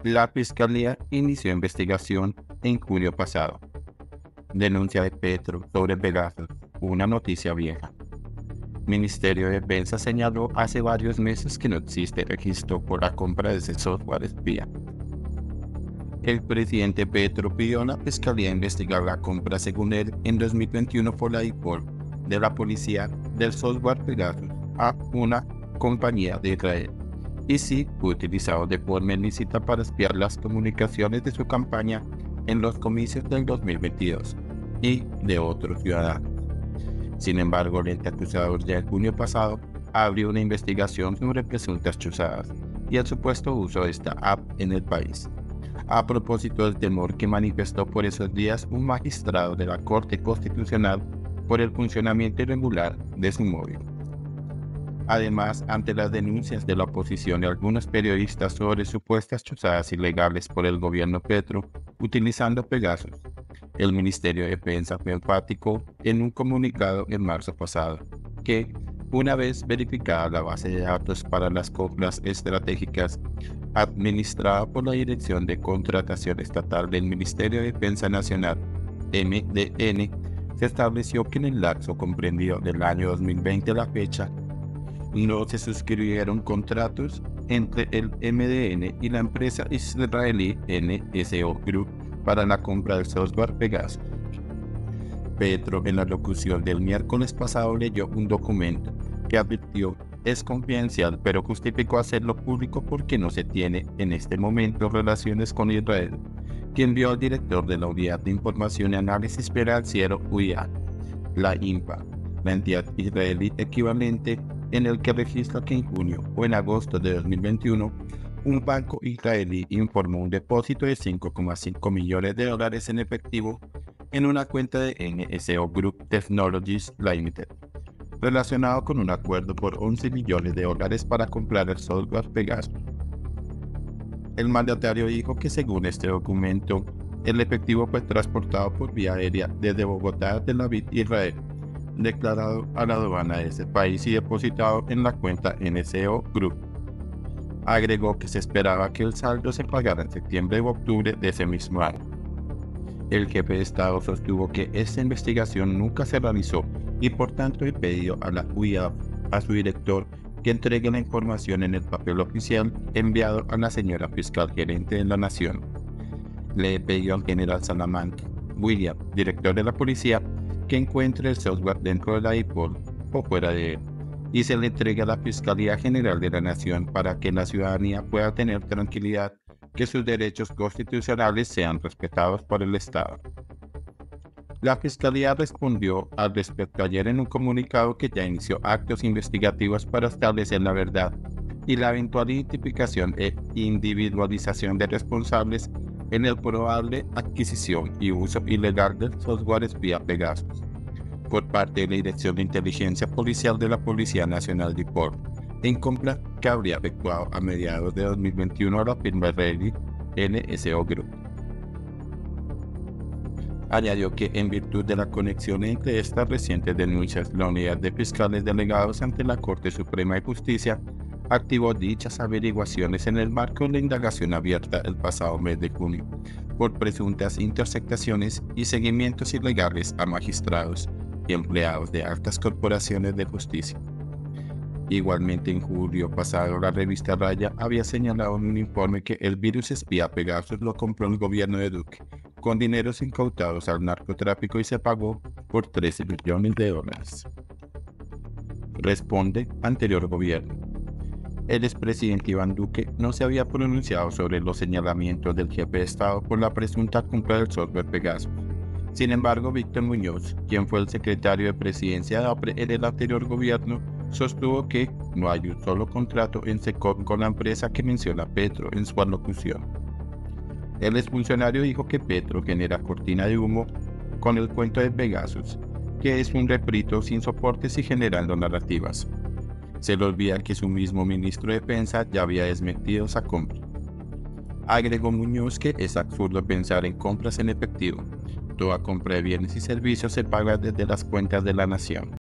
La Fiscalía inició investigación en junio pasado. Denuncia de Petro sobre Pegasus, una noticia vieja. Ministerio de Defensa señaló hace varios meses que no existe registro por la compra de ese software espía. El presidente Petro pidió a la Fiscalía investigar la compra, según él, en 2021 por la DIPOL de la policía del software Pegasus a una compañía de Israel, y si fue utilizado de forma ilícita para espiar las comunicaciones de su campaña en los comicios del 2022 y de otros ciudadanos. Sin embargo, el ente acusador ya en junio pasado abrió una investigación sobre presuntas chuzadas y el supuesto uso de esta app en el país, a propósito del temor que manifestó por esos días un magistrado de la Corte Constitucional por el funcionamiento irregular de su móvil. Además, ante las denuncias de la oposición y algunos periodistas sobre supuestas chuzadas ilegales por el gobierno Petro utilizando Pegasus, el Ministerio de Defensa fue enfático en un comunicado en marzo pasado, que, una vez verificada la base de datos para las compras estratégicas administrada por la Dirección de Contratación Estatal del Ministerio de Defensa Nacional, MDN, se estableció que en el lapso comprendido del año 2020 a la fecha, no se suscribieron contratos entre el MDN y la empresa israelí NSO Group para la compra del software Pegasus. Petro, en la locución del miércoles pasado, leyó un documento que advirtió es confidencial, pero justificó hacerlo público porque no se tiene en este momento relaciones con Israel, que envió al director de la Unidad de Información y Análisis Financiero UIA, la INPA, la entidad israelí equivalente, en el que registra que en junio o en agosto de 2021, un banco israelí informó un depósito de $5,5 millones en efectivo en una cuenta de NSO Group Technologies Limited, relacionado con un acuerdo por $11 millones para comprar el software Pegasus. El mandatario dijo que según este documento, el efectivo fue transportado por vía aérea desde Bogotá a Tel Aviv, Israel, declarado a la aduana de ese país y depositado en la cuenta NSO Group. Agregó que se esperaba que el saldo se pagara en septiembre u octubre de ese mismo año. El jefe de Estado sostuvo que esta investigación nunca se realizó y por tanto he pedido a la UIA, a su director, que entregue la información en el papel oficial enviado a la señora fiscal gerente de la Nación. Le pidió al general Salamanca, William, director de la policía, que encuentre el software dentro de la DIPOL o fuera de él, y se le entregue a la Fiscalía General de la Nación para que la ciudadanía pueda tener tranquilidad que sus derechos constitucionales sean respetados por el Estado. La Fiscalía respondió al respecto ayer en un comunicado que ya inició actos investigativos para establecer la verdad y la eventual identificación e individualización de responsables en el probable adquisición y uso ilegal del software espía Pegasus por parte de la Dirección de Inteligencia Policial de la Policía Nacional DIPOL, en compra que habría efectuado a mediados de 2021 a la firma israelí NSO Group. Añadió que en virtud de la conexión entre estas recientes denuncias, la Unidad de Fiscales Delegados ante la Corte Suprema de Justicia activó dichas averiguaciones en el marco de la indagación abierta el pasado mes de junio por presuntas interceptaciones y seguimientos ilegales a magistrados y empleados de altas corporaciones de justicia. Igualmente, en julio pasado, la revista Raya había señalado en un informe que el virus espía Pegasus lo compró el gobierno de Duque con dineros incautados al narcotráfico y se pagó por $13 millones. Responde anterior gobierno. El expresidente Iván Duque no se había pronunciado sobre los señalamientos del jefe de Estado por la presunta compra del software Pegasus. Sin embargo, Víctor Muñoz, quien fue el secretario de Presidencia de APRE en el anterior gobierno, sostuvo que no hay un solo contrato en SECOM con la empresa que menciona Petro en su alocución. El exfuncionario dijo que Petro genera cortina de humo con el cuento de Pegasus, que es un refrito sin soportes y generando narrativas. Se le olvida que su mismo ministro de Defensa ya había desmentido esa compra. Agregó Muñoz que es absurdo pensar en compras en efectivo. Toda compra de bienes y servicios se paga desde las cuentas de la nación.